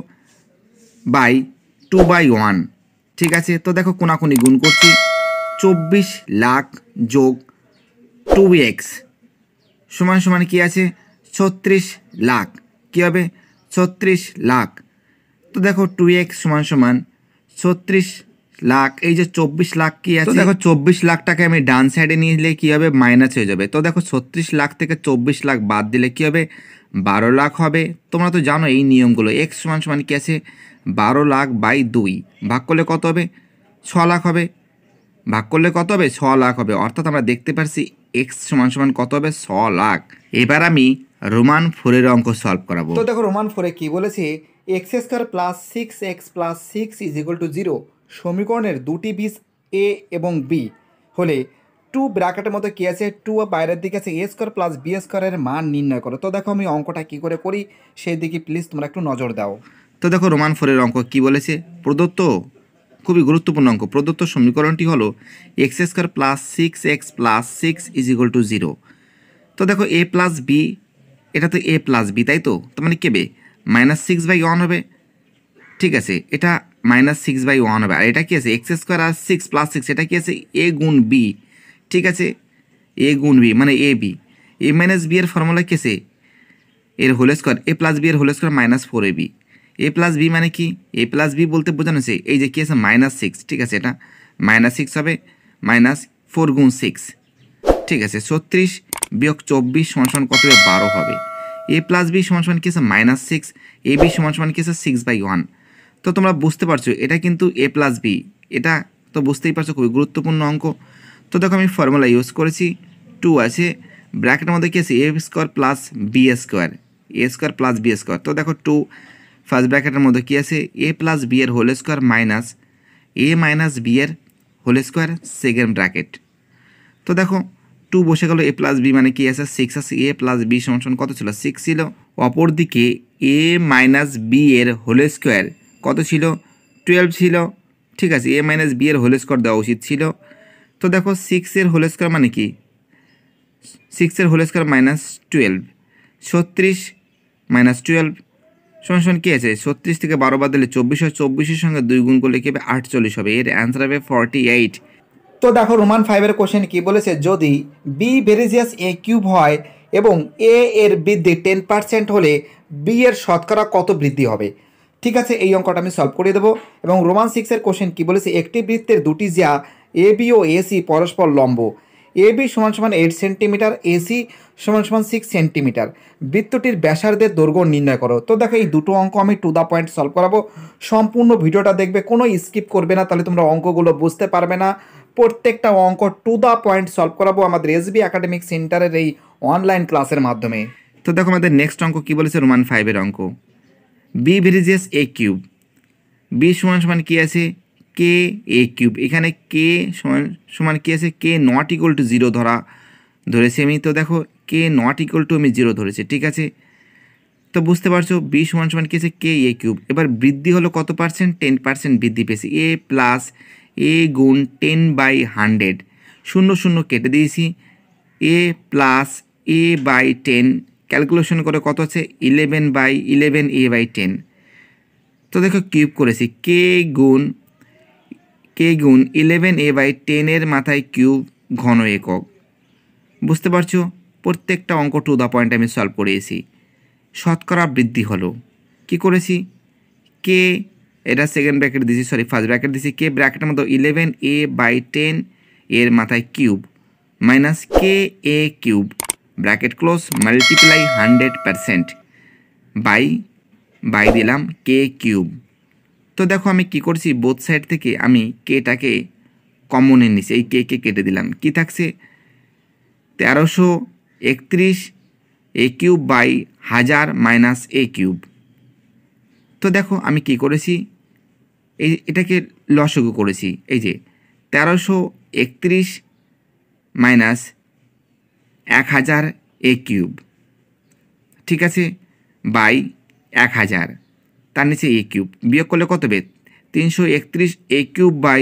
বাই টু বাই ওয়ান। ঠিক আছে, তো দেখো কোনাকুনি গুণ করছি, চব্বিশ লাখ যোগ টু এক্স সমান সমান কী আছে, ছত্রিশ লাখ। কী হবে, ছত্রিশ লাখ। তো দেখো টু এক্স সমান সমান ছত্রিশ লাখ, এই যে চব্বিশ লাখ কী আছে, দেখো চব্বিশ লাখটাকে আমি ডান সাইডে নিয়ে নিলে কী হবে, মাইনাস হয়ে যাবে। তো দেখো ছত্রিশ লাখ থেকে চব্বিশ লাখ বাদ দিলে কী হবে, বারো লাখ হবে। তোমরা তো জানো এই নিয়মগুলো। এক্স সমান সমান কী আছে, বারো লাখ বাই দুই, ভাগ করলে কত হবে, ছ লাখ হবে। ভাগ করলে কত হবে, ছ লাখ হবে। অর্থাৎ আমরা দেখতে পাচ্ছি এক্স সমান সমান কত হবে, ছ লাখ। এবার আমি রোমান ফোরের অঙ্ক সলভ করাবো। তো দেখো রোমান ফোরে কী বলেছে, X square plus six X plus six is equal to zero সমীকরণের দুটি বীজ এ এবং বি হলে টু ব্র্যাকেটের মধ্যে কী আছে, টু বাইরের দিকে আছে এ স্কোয়ার প্লাস বি স্কোয়ারের মান নির্ণয় করো। তো দেখো আমি অঙ্কটা কী করে করি সেই দিকে প্লিজ তোমরা একটু নজর দাও। তো দেখো রোমান ফোরের অঙ্ক কী বলেছে, প্রদত্ত খুবই গুরুত্বপূর্ণ অঙ্ক। প্রদত্ত সমীকরণটি হলো X square plus six X plus six is equal to zero. তো দেখো এ প্লাস বি, এটা তো এ প্লাস বি, তাই তো, তো মানে কেবে মাইনাস সিক্স বাই ওয়ান হবে। ঠিক আছে, এটা মাইনাস সিক্স বাই ওয়ান হবে। আর এটা কি আছে, এক্স স্কোয়ার আর সিক্স প্লাস সিক্স, এটা কি আছে, এ গুণ বি। ঠিক আছে, এ গুণ বি মানে A B. A minus B এর ফর্মুলা কেসে এর whole square A plus B এর whole square minus four A B. A plus B মানে কি, এ প্লাস বি বলতে বোঝানো হচ্ছে এই যে কি আছে মাইনাস সিক্স, ঠিক আছে, এটা মাইনাস সিক্স হবে, মাইনাস ফোর গুণ সিক্স, ঠিক আছে, ছত্রিশ বিয়োগ চব্বিশ সমান সমান কত হবে, বারো হবে। এ প্লাস বি সমান সমান কি আছে মাইনাস সিক্স, এ বি সমান সমান কি আছে সিক্স বাই ওয়ান। তো তোমরা বুঝতে পারছো এটা কিন্তু এ প্লাস বি, এটা তো বুঝতেই পারছো খুবই গুরুত্বপূর্ণ অঙ্ক। তো দেখো আমি ফর্মুলা ইউজ করেছি, টু আছে ব্র্যাকেটের মধ্যে কি আছে A square plus B square, A square plus B square. তো দেখো টু ফার্স্ট ব্র্যাকেটের মধ্যে কি আছে এ প্লাস বি এর whole square minus A minus B এর হোল স্কোয়ার সেকেন্ড ব্র্যাকেট। তো দেখো টু বসে গেল, এ প্লাস বি মানে কি আছে সিক্স আছে, এ প্লাস বি সমান সমান কত ছিল সিক্স ছিল। অপরদিকে এ মাইনাস বি এর হোল স্কোয়ার কত ছিল টুয়েলভ ছিল, ঠিক আছে, এ মাইনাস বি এর হোল স্কোয়ার দেওয়া উচিত ছিল। তো দেখো সিক্সের হোল স্কোয়ার মানে কি সিক্সের হোল স্কোয়ার মাইনাস টুয়েলভ, ছত্রিশ মাইনাস টুয়েলভ সমান সমান কী আছে ছত্রিশ থেকে বারো বাদ দিলে চব্বিশ হয়, চব্বিশের সঙ্গে দুই গুণ করলে কী হবে আটচল্লিশ হবে, এর অ্যান্সার হবে ফর্টি এইট। তো দেখো রোমান ফাইভের কোশ্চেন কি বলেছে, যদি বি ভেরিজিয়াস এ কিউব হয় এবং এ এর বৃদ্ধি টেন পার্সেন্ট হলে বি এর শতকরা কত বৃদ্ধি হবে। ঠিক আছে, এই অঙ্কটা আমি সলভ করে দেবো। এবং রোমান সিক্সের কোশ্চেন কি বলেছে, একটি বৃত্তের দুটি জিয়া এ বি ও এসি পরস্পর লম্ব, এ বি সমান সমান এইট সেন্টিমিটার, এসি সমান সমান সিক্স সেন্টিমিটার, বৃত্তটির ব্যাসার্ধের দৈর্ঘ্য নির্ণয় করো। তো দেখো এই দুটো অঙ্ক আমি টু দ্য পয়েন্ট সলভ করাবো, সম্পূর্ণ ভিডিওটা দেখবে, কোনো স্কিপ করবে না, তাহলে তোমরা অঙ্কগুলো বুঝতে পারবে না। প্রত্যেকটা অঙ্ক টু দ্য পয়েন্ট সলভ করাবো আমাদের এসবি একাডেমিক সেন্টারের এই অনলাইন ক্লাসের মাধ্যমে। তো দেখো আমাদের নেক্সট অঙ্ক কী বলেছে, রোমান ফাইভের অঙ্ক, B varies as A cube, B সমান সমান কী আছে কে এ কিউব, এখানে কে সমান সমান কী আছে K not equal to zero ধরা ধরেছি আমি। তো দেখো কে নট ইকুয়াল টু আমি জিরো ধরেছি, ঠিক আছে। তো বুঝতে পারছো বি সমান সমান কী আছে কে এ কিউব, এবার বৃদ্ধি হলো কত পার্সেন্ট, টেন পার্সেন্ট বৃদ্ধি পেয়েছি, এ প্লাস এ গুণ টেন বাই হান্ড্রেড, শূন্য শূন্য কেটে দিয়েছি, A plus A by ten calculation করে কত আছে eleven by eleven A by ten. তো দেখো কিউব করেছি, কে গুণ কে গুণ ইলেভেন এ বাই টেনের মাথায় কিউব ঘন একক। বুঝতে পারছো প্রত্যেকটা অঙ্ক টু দ্য পয়েন্ট আমি সলভ করেছি। শতকরা বৃদ্ধি হলো কি করেছি, কে এটা সেকেন্ড ব্র্যাকেট দিয়েছি, সরি ফার্স্ট ব্র্যাকেট দিয়েছি, কে ব্র্যাকেটের মতো ইলেভেন এ বাই টেন এর মাথায় cube minus K A cube bracket close multiply hundred percent by by দিলাম কে কিউব। তো দেখো আমি কি করছি, বোথ সাইড থেকে আমি কেটাকে কমনে নিছি, এই কে কে কেটে দিলাম, কি থাকছে তেরোশো একত্রিশ এ কিউব বাই হাজার মাইনাস এ কিউব। তো দেখো আমি কি করেছি, এই এটাকে লসগু করেছি, এই যে তেরোশো একত্রিশ মাইনাস এক হাজার এ কিউব, ঠিক আছে, বাই এক হাজার, তার নিচে এ কিউব, বিয়োগ করলে কত হবে তিনশো একত্রিশ এ কিউব বাই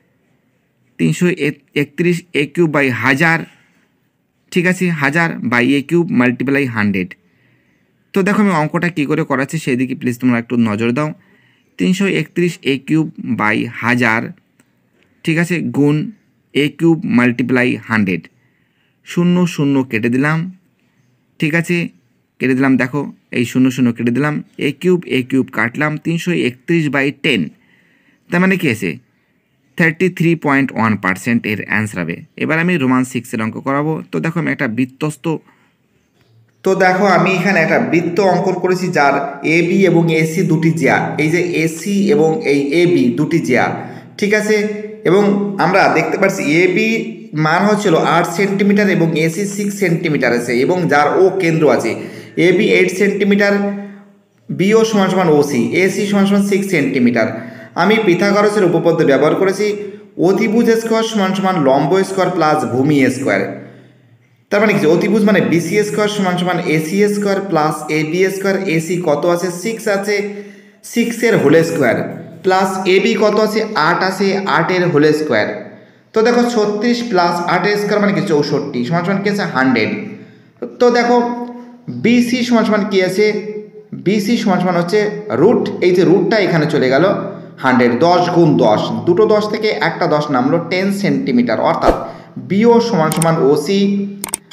তিনশো একত্রিশ এ কিউব বাই হাজার, ঠিক আছে, হাজার by A cube multiply hundred. তো দেখো আমি অঙ্কটা কী করে করাচ্ছি সেদিকে প্লিজ তোমরা একটু নজর দাও। তিনশো একত্রিশ এ কিউব বাই হাজার, ঠিক আছে, গুণ এ কিউব মাল্টিপ্লাই হান্ড্রেড, শূন্য শূন্য কেটে দিলাম, ঠিক আছে, কেটে দিলাম, দেখো এই শূন্য শূন্য কেটে দিলাম, এ কিউব এ কিউব কাটলাম, তিনশো একত্রিশ বাই টেন, তার মানে কি আছে thirty three point one percent এর অ্যান্সার হবে। এবার আমি রোমান সিক্সের অঙ্ক করাবো। তো দেখো আমি একটা বৃত্তস্ত তো দেখো আমি এখানে একটা বৃত্ত অঙ্কন করেছি যার এ বি এবং এসি দুটি জিয়া, এই যে এসি এবং এই এ বি দুটি জিয়া, ঠিক আছে, এবং আমরা দেখতে পাচ্ছি এ বি মান হচ্ছিল আট সেন্টিমিটার এবং এসি সিক্স সেন্টিমিটার আছে, এবং যার ও কেন্দ্র আছে A B eight centimetre, BO সমান সমান ওসি, এসি সমান সমান সিক্স সেন্টিমিটার। আমি পিথাগোরাসের উপপাদ্য ব্যবহার করেছি, অতিভুজ স্কোয়ার সমান সমান লম্ব স্কোয়ার প্লাস ভূমি স্কোয়ার। তার মানে কি অতিভুজ মানে বিসি স্কোয়ার সমান সমান AC square plus A B square, AC কত আছে সিক্স আছে, সিক্সের whole square plus A B কত আছে আট আছে, আটের হোল স্কোয়ার। তো দেখো ছত্রিশ প্লাস আটের স্কোয়ার মানে কি চৌষট্টি সমান সমান কি আছে হান্ড্রেড। তো দেখো বিসি সমান সমান কি আছে, বিসি সমান সমান হচ্ছে রুট, এই যে রুটটা এখানে চলে গেল হান্ড্রেড, দশ গুণ দশ, দুটো দশ থেকে একটা দশ নামলো টেন সেন্টিমিটার, অর্থাৎ বিও সমান সমান ওসি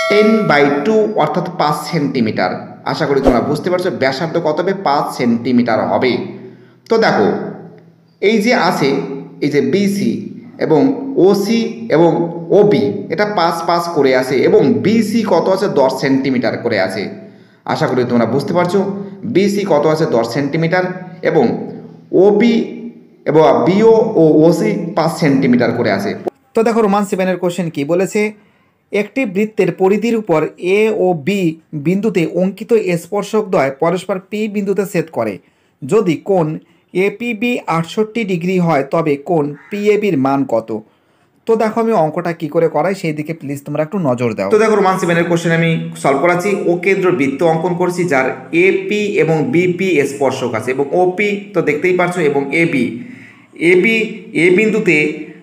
টেন বাই টু অর্থাৎ পাঁচ সেন্টিমিটার। আশা করি তোমরা বুঝতে পারছো ব্যাসার্ধ কত হবে, পাঁচ সেন্টিমিটার হবে। তো দেখো এই যে আছে এই যে বিসি এবং ওসি এবং ওবি এটা পাঁচ পাঁচ করে আছে এবং বিসি কত আছে দশ সেন্টিমিটার করে আছে। আশা করি তোমরা বুঝতে পারছো বিসি কত আছে দশ সেন্টিমিটার এবং ওবি এবং বিও ও ওসি পাঁচ সেন্টিমিটার করে আছে। তো দেখো রোমান সেভেনের কোশ্চেন কি বলেছে, একটি বৃত্তের পরিধির উপর এ ও বি বিন্দুতে অঙ্কিত স্পর্শকদ্বয় পরস্পর পি বিন্দুতে ছেদ করে। যদি কোণ এপিবি আটষট্টি ডিগ্রি হয় তবে কোণ পিএবির মান কত? তো দেখো আমি অঙ্কটা কি করে করাই সেই দিকে প্লিজ তোমরা একটু নজর দাও। তো দেখো রোমান সেভেনের কোশ্চেন আমি সলভ করাচ্ছি। ও কেন্দ্র বৃত্ত অঙ্কন করছি যার এপি এবং বিপি স্পর্শক আছে এবং ওপি তো দেখতেই পারছো এবং এবি এবি এ বিন্দুতে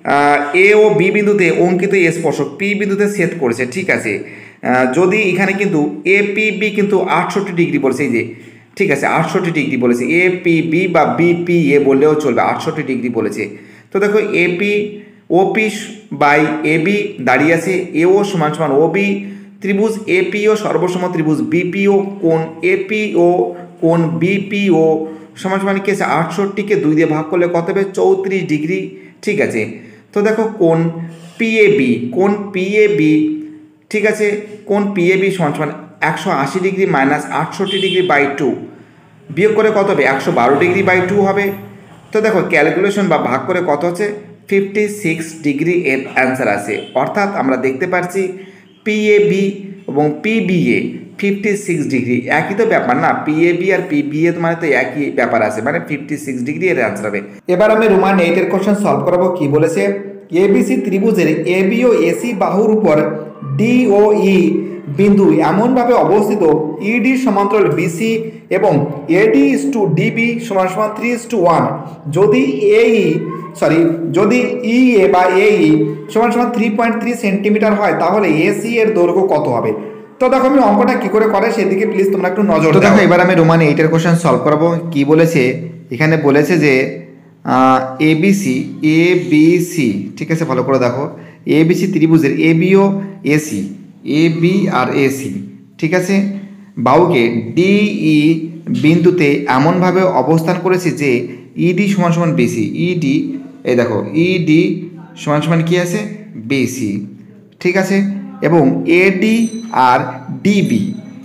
এ ও বি বিন্দুতে অঙ্কিত স্পর্শক পি বিন্দুতে ছেদ করেছে। ঠিক আছে, যদি এখানে কিন্তু এপিবি কিন্তু আটষট্টি ডিগ্রি বলেছে, এই যে ঠিক আছে আটষট্টি ডিগ্রি বলেছে, এপিবি বা বিপি এ বললেও চলবে, আটষট্টি ডিগ্রি বলেছে। তো দেখো এপি ওপি বাই এবি দাঁড়িয়ে আছে, এও সমান সমান ওবি ত্রিভুজ এপিও সর্বসম ত্রিভুজ বিপিও কোণ এপিও কোণ বিপিও সমান সমান কি আছে আটষট্টিকে দুই দিয়ে ভাগ করলে কত হবে চৌত্রিশ ডিগ্রি। ঠিক আছে, তো দেখো কোণ পিএবি কোণ পিএবি ঠিক আছে কোণ পিএবি সমান সমান একশো আশি ডিগ্রি মাইনাস আটষট্টি ডিগ্রি বাই টু বিয়োগ করে কত হবে একশো বারো ডিগ্রি বাই টু হবে। তো দেখো ক্যালকুলেশন বা ভাগ করে কত হচ্ছে ফিফটি সিক্স ডিগ্রি এর অ্যান্সার আছে। অর্থাৎ আমরা দেখতে পাচ্ছি পিএবি এবং পিবিএ ফিফটি সিক্স ডিগ্রি একই তো ব্যাপার না, পিএবি আর পিবিএ মানে তো একই ব্যাপার আছে, মানে ফিফটি সিক্স ডিগ্রি এর অ্যান্সার হবে। এবার আমি রোমান এইটের কোশ্চেন সলভ করাবো। কি বলেছে, এবিসি ত্রিভুজের এবি ও এসি বাহুর উপর ডি ও ই বিন্দু এমনভাবে অবস্থিত ইডি সমান্তরাল বিসি এবং এডি ইস টু ডিবি সমান সমান থ্রি ইস টু ওয়ান। যদি এই সরি যদি ই এ বা এই সমান সমান থ্রি পয়েন্ট থ্রি সেন্টিমিটার হয় তাহলে এসি এর দৈর্ঘ্য কত হবে? তো দেখো আমি অঙ্কটা কি করে করে সেদিকে প্লিজ তোমরা একটু নজর দাও। দেখো এবার আমি রোমান এইটের কোশ্চেন সলভ করাবো। কি বলেছে এখানে বলেছে যে এবিসি এ বি সি ঠিক আছে ভালো করে দেখো এবিসি ত্রিভুজের এবিও এসি এ বি আর এসি ঠিক আছে বাহুকে ডিই বিন্দুতে এমনভাবে অবস্থান করেছে যে ইডি সমান সমান বিসি ইডি এই দেখো ইডি সমান সমান কি আছে বিসি ঠিক আছে এবং এডি আর ডিবি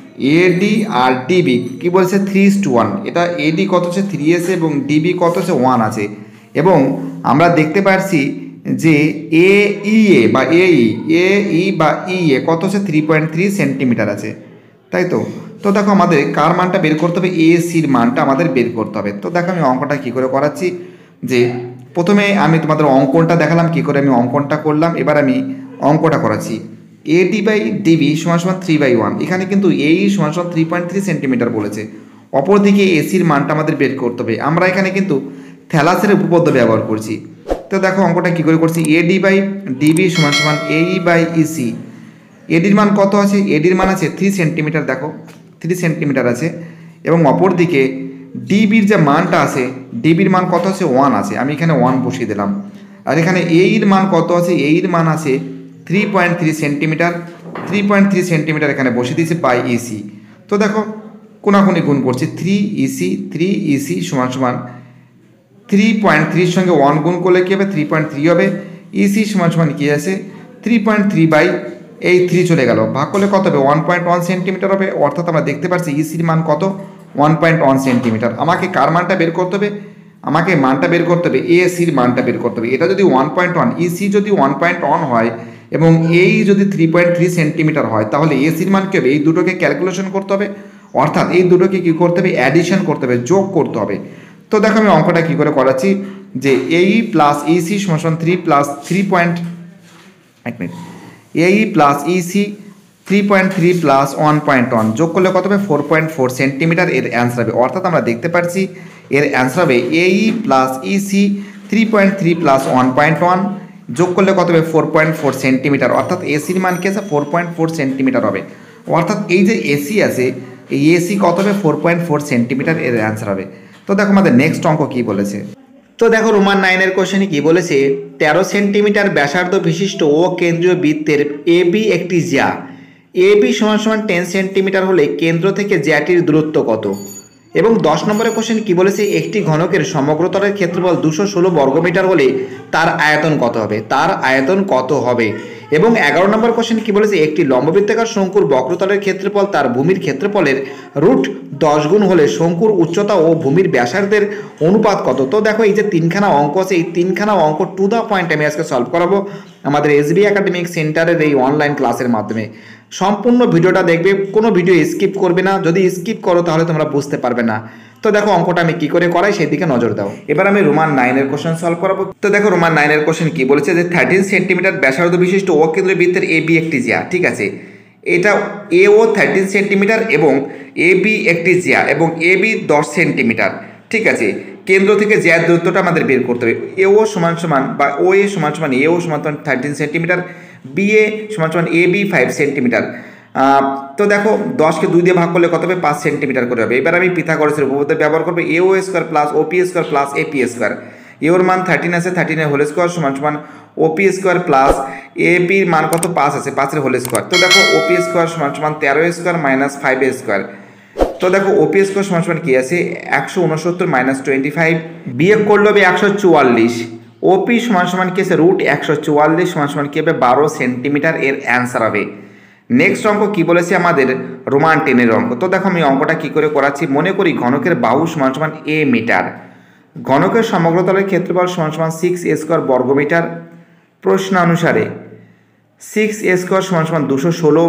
এডি আর ডিবি কি বলছে থ্রি ইস টু ওয়ান। এটা এডি কত আছে থ্রি আছে এবং ডিবি কত আছে ওয়ান আছে এবং আমরা দেখতে পাচ্ছি যে এ ই এ বা এই এ ই বা ই এ কত আছে থ্রি পয়েন্ট থ্রি সেন্টিমিটার আছে, তাই তো। তো দেখো আমাদের কার মানটা বের করতে হবে, এ সির মানটা আমাদের বের করতে হবে। তো দেখো আমি অঙ্কটা কী করে করাচ্ছি, যে প্রথমে আমি তোমাদের অঙ্কনটা দেখালাম কী করে আমি অঙ্কনটা করলাম, এবার আমি অঙ্কটা করাচ্ছি। এডি বাই ডিবি সমান সমান থ্রি বাই ওয়ান, এখানে কিন্তু এই সমান সমান থ্রি পয়েন্ট থ্রি সেন্টিমিটার বলেছে, অপরদিকে এসির মানটা আমাদের বের করতে হবে। আমরা এখানে কিন্তু থ্যালাসের উপপাদ্য ব্যবহার করছি। তো দেখো অঙ্কটা কী করে করছি, এডি বাই ডিবি সমান সমান এই বাই ইসি। এডির মান কত আছে, এডির মান আছে থ্রি সেন্টিমিটার, দেখো থ্রি সেন্টিমিটার আছে এবং অপরদিকে ডিবির যে মানটা আছে ডিবির মান কত আছে ওয়ান আছে, আমি এখানে ওয়ান বসিয়ে দিলাম। আর এখানে এইর মান কত আছে, এইর মান আছে three point three centimetre, three point three centimetre এখানে বসিয়ে দিয়েছি বাই ইসি। তো দেখো কোনাকুনি গুণ করছি, থ্রি ইসি থ্রি ইসি সমান সমান থ্রি পয়েন্ট থ্রির সঙ্গে ওয়ান গুণ করলে কী হবে থ্রি পয়েন্ট থ্রি হবে, ইসি সমান সমান কী আছে থ্রি পয়েন্ট থ্রি বাই এই থ্রি চলে গেল, ভাগ করলে কত হবে ওয়ান পয়েন্ট ওয়ান সেন্টিমিটার হবে। অর্থাৎ আমরা দেখতে পাচ্ছি ইসির মান কত ওয়ান পয়েন্ট ওয়ান সেন্টিমিটার। আমাকে কার মানটা বের করতে হবে, আমাকে মানটা বের করতে হবে এ সির মানটা বের করতে হবে। এটা যদি ওয়ান পয়েন্ট ওয়ান ইসি যদি ওয়ান পয়েন্ট ওয়ান হয় এবং এই যদি থ্রি পয়েন্ট থ্রি সেন্টিমিটার হয় তাহলে এসির মান কী হবে, এই দুটোকে ক্যালকুলেশন করতে হবে, অর্থাৎ এই দুটোকে কী করতে হবে অ্যাডিশন করতে হবে, যোগ করতে হবে। তো দেখো আমি অঙ্কটা কী করে করাচ্ছি, যে এই প্লাস ইসি সমান থ্রি প্লাস থ্রি পয়েন্ট এক মিনিট AE plus EC three point three plus one point one যোগ করলে কত হবে ফোর পয়েন্ট ফোর সেন্টিমিটার এর অ্যান্সার হবে। অর্থাৎ আমরা দেখতে পাচ্ছি এর অ্যান্সার হবে AE plus EC three point three plus one point one যোগ করলে কত হবে ফোর পয়েন্ট ফোর সেন্টিমিটার। অর্থাৎ এসির মান কি আছে ফোর পয়েন্ট ফোর সেন্টিমিটার হবে। অর্থাৎ এই যে এসি আছে এই এসি কত হবে ফোর পয়েন্ট ফোর সেন্টিমিটার এর অ্যান্সার হবে। তো দেখো আমাদের নেক্সট অঙ্ক কী বলেছে, তো দেখো রোমান নাইনের কোশ্চেনে কি বলেছে, তেরো সেন্টিমিটার ব্যাসার্ধ বিশিষ্ট ও কেন্দ্রীয় বৃত্তের এ বি একটি জ্যা এ বি সমান সমান টেন সেন্টিমিটার হলে কেন্দ্র থেকে জ্যাটির দূরত্ব কত? এবং দশ নম্বরের কোশ্চেন কি বলেছে, একটি ঘনকের সমগ্রতলের ক্ষেত্রফল দুশো ষোলো বর্গমিটার হলে তার আয়তন কত হবে? তার আয়তন কত হবে? এবং এগারো নম্বর কোশ্চেন কি বলেছে, একটি লম্ববৃত্তাকার শঙ্কুর বক্রতলের ক্ষেত্রফল তার ভূমির ক্ষেত্রফলের রুট দশ গুণ হলে শঙ্কুর উচ্চতা ও ভূমির ব্যাসার্ধের অনুপাত কত? তো দেখো এই যে তিনখানা অঙ্ক আছে, এই তিনখানা অঙ্ক টু দ্য পয়েন্ট আমি আজকে সলভ করাবো আমাদের এসবি একাডেমিক সেন্টারের এই অনলাইন ক্লাসের মাধ্যমে। সম্পূর্ণ ভিডিওটা দেখবে, কোনো ভিডিও স্কিপ করবে না, যদি স্কিপ করো তাহলে তোমরা বুঝতে পারবে না। তো দেখো অঙ্কটা আমি কি করে করাই সেই দিকে নজর দাও। এবার আমি রোমান নাইনের কোশ্চেন সলভ করাবো। তো দেখো রোমান নাইনের কোশ্চেন কি বলেছে, যে থার্টিন সেন্টিমিটার ব্যাসার্ধ বিশিষ্ট অকেন্দ্রীয় বৃত্তের এ বি একটি জিয়া। ঠিক আছে, এটা এ ও থার্টিন সেন্টিমিটার এবং এ বি একটি জিয়া এবং এ বি দশ সেন্টিমিটার। ঠিক আছে, কেন্দ্র থেকে জ্যার দূরত্বটা আমাদের বের করতে হবে। এ ও সমান সমান বা ও এ সমান সমান এ ও সমান সমান থার্টিন সেন্টিমিটার, বি এ সমান সমান এ বি ফাইভ সেন্টিমিটার। তো দেখো দশকে দুই দিয়ে ভাগ করলে কত হবে? পাঁচ সেন্টিমিটার করে হবে। এবার আমি পিথাগোরাসের উপপাদ্য ব্যবহার করবো, A O square plus O P square plus A P square. A ওর মান থার্টিন আছে, থার্টিনের হোল স্কোয়ার সমান সমান O P square plus A পির মান কত? পাঁচ আছে, পাঁচের হোল স্কোয়ার। তো দেখো ও পি স্কোয়ার সমান সমান তেরো স্কোয়ার মাইনাস ফাইভ স্কোয়ার। তো দেখো ও পি স্কোয়ার সমান সমান কি আছে? একশো উনসত্তর মাইনাস টোয়েন্টি ফাইভ, বিয়োগ করলে হবে একশো চুয়াল্লিশ। ওপি সমান সমান কি আছে? রুট একশো চুয়াল্লিশ সমান সমান কি হবে? বারো সেন্টিমিটার এর অ্যান্সার হবে। নেক্সট অঙ্ক কি বলেছে আমাদের? রোমান টেনের অঙ্ক। তো দেখো আমি অঙ্কটা কি করে করাচ্ছি, মনে করি ঘনকের বাহু সমান সমান এ মিটার, ঘনকের সমগ্রতলের ক্ষেত্রফল সমান সমান সিক্স এ স্কোয়ার বর্গমিটার। প্রশ্ন অনুসারে সিক্স এ স্কোয়ার সমান সমান দুশো ষোলো,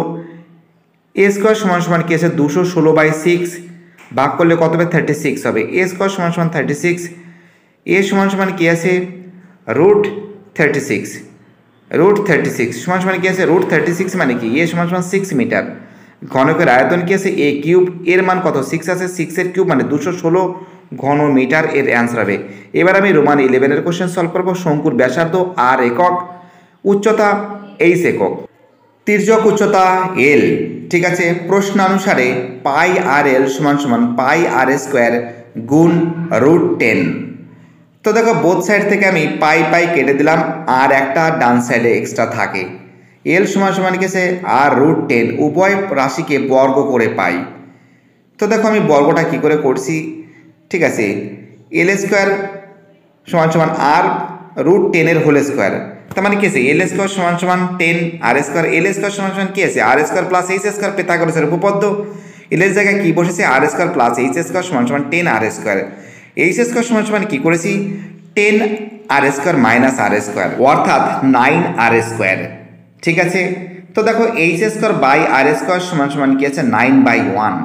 এ স্কোয়ার সমান সমান কি আছে? দুশো ষোলো বাই সিক্স, ভাগ করলে কত হবে? থার্টি সিক্স হবে। এ স্কোয়ার সমান সমান থার্টি সিক্স, এ সমান সমান কি আছে? Root thirty six, root thirty six সমান সমান কি আছে? রুট থার্টি সিক্স মানে কি? এ সমান সমান সিক্স মিটার। ঘনকের আয়তন কি আছে? এ কিউব, এর মান কত? সিক্স আছে, সিক্সের কিউব মানে দুশো ষোলো ঘন মিটার এর অ্যান্সার হবে। এবার আমি রোমান ইলেভেনের কোশ্চেন সলভ করবো। শঙ্কুর ব্যাসার্ধ আর একক, উচ্চতা এইচ একক, তির্যক উচ্চতা এল। ঠিক আছে, প্রশ্ন অনুসারে পাই আর এল সমান সমান পাই আর স্কোয়ার গুণ রুট টেন। তো দেখো বোথ সাইড থেকে আমি পাই পাই কেটে দিলাম, আর একটা ডান সাইডে এক্সট্রা থাকে। এল সমান সমান কি আছে? আর রুট টেন, উভয় রাশিকে বর্গ করে পাই। তো দেখো আমি বর্গটা কি করে করছি। ঠিক আছে, এল স্কোয়ার সমান সমান আর রুট টেনের হোল স্কোয়ার, তার মানে কি আছে? এল স্কোয়ার সমান সমান ten R square, L square সমান সমান কি আছে? R square plus H square, পিথাগোরাসের উপপাদ্য। এল এর জায়গায় কি বসেছে? R square plus H square সমান সমান ten R square. H square সমান সমান কি করেছি? Ten R square minus R square, অর্থাৎ নাইন আর স্কোয়ার। ঠিক আছে, তো দেখো H square by R square সমান সমান কি আছে? Nine by one.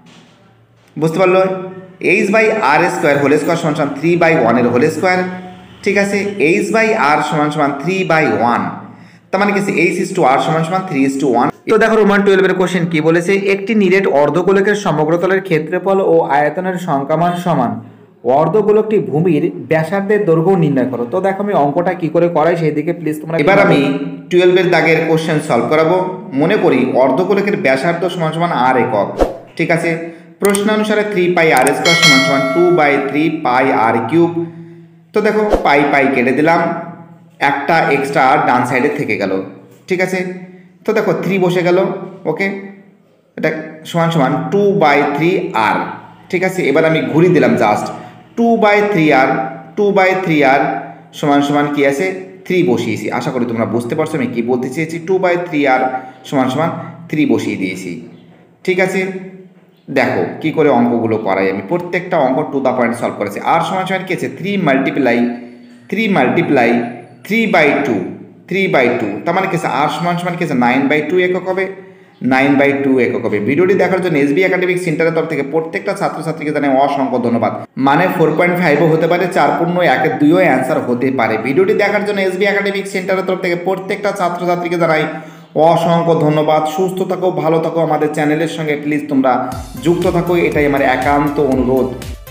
বুঝতে পারলো? H by R square whole square সমান সমান থ্রি বাই ওয়ানের হোল স্কোয়ার। ঠিক আছে, এইচ বাই আর সমান সমান থ্রি বাই ওয়ান, তার মানে কি আছে? এইচ ইস টু আর সমান সমান থ্রি ইস টু ওয়ান। তো দেখো রোমান টুয়েলভের কোশ্চেন কি বলেছে, একটি নিরেট অর্ধগোলকের সমগ্রতলের ক্ষেত্রফল ও আয়তনের সংখ্যামান সমান অর্ধগোলকটি ভূমির ব্যাসার্ধের দৈর্ঘ্য নির্ণয় করো। তো দেখো আমি অঙ্কটা কি করে করাই সেই দিকে প্লিজ তোমরা। এবার আমি টুয়েলভের দাগের কোশ্চেন সলভ করাবো। মনে করি অর্ধগোলকের ব্যাসার্ধ সমান সমান আর একক। ঠিক আছে, প্রশ্ন অনুসারে থ্রি পাই আর স্কোয়ার সমান সমান two by three pi R cube. তো দেখো পাই পাই কেটে দিলাম, একটা এক্সট্রা আর ডান সাইডে থেকে গেল। ঠিক আছে, তো দেখো থ্রি বসে গেল। ওকে, এটা সমান সমান টু বাই থ্রি আর। ঠিক আছে, এবার আমি ঘুরিয়ে দিলাম just, two by three R, two by three R সমান সমান কি আছে? থ্রি বসিয়েছি। আশা করি তোমরা বুঝতে পারছো আমি কি বলতে চেয়েছি। টু বাই থ্রি আর সমান সমান থ্রি বসিয়ে দিয়েছি। ঠিক আছে, দেখো কি করে অঙ্কগুলো করাই আমি। প্রত্যেকটা অঙ্ক টু দ্য পয়েন্ট সলভ করেছি। আর সমান সমান কি আছে? Three multiply three multiply three by two, three by two, তার মানে কি আছে? আর সমান সমান কি আছে? নাইন বাই টু একক হবে, নাইন বাই টু একক হবে। ভিডিওটি দেখার জন্য এসবি একাডেমিক সেন্টারের তরফ থেকে প্রত্যেকটা ছাত্রছাত্রীকে জানাই অসংখ্য ধন্যবাদ। মানে ফোর পয়েন্ট ফাইভও হতে পারে, চার পূর্ণ একের দুইও অ্যান্সার হতে পারে। ভিডিওটি দেখার জন্য এসবি একাডেমিক সেন্টারের তরফ থেকে প্রত্যেকটা ছাত্রছাত্রীকে জানাই অসংখ্য ধন্যবাদ। সুস্থ থাকো, ভালো থাকো, আমাদের চ্যানেলের সঙ্গে প্লিজ তোমরা যুক্ত থাকো, এটাই আমার একান্ত অনুরোধ।